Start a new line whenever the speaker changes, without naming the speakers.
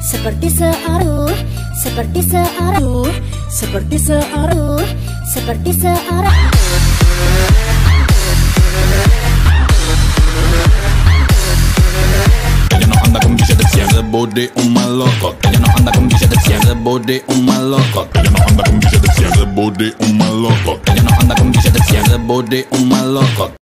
seperti searuh, seperti searuh, seperti searuh, seperti searuh.
Ella no anda con billetes, cierre body on my loco. Ella no anda con billetes, cierre body on my loco. Ella no anda con billetes, cierre body on my loco. Ella no anda con billetes, cierre body on my loco.